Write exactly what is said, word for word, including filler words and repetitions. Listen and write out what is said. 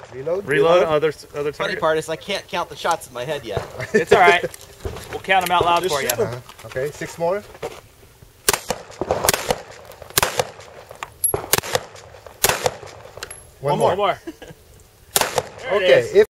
Reload. Reload. Other other target. Funny part is I can't count the shots in my head yet. It's all right. We'll count them out loud Just for you. uh, okay, six more. One, One more. more. There it Okay. is. If